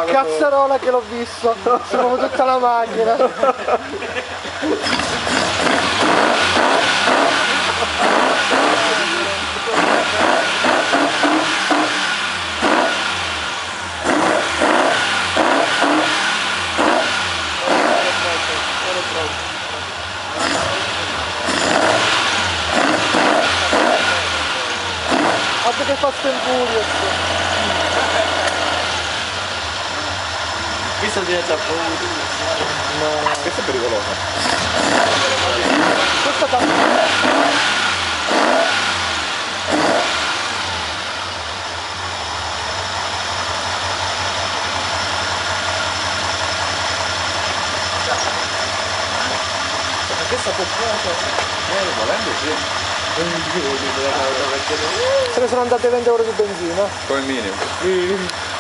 là. Cazzarola che l'ho visto, si muove tutta la macchina. Guarda che fa Furious. Questo diventa paura. No. Questa è pericolosa. Questa fa... Questa può volendo sì. Se ne sono andate 20 euro di benzina. Come minimo.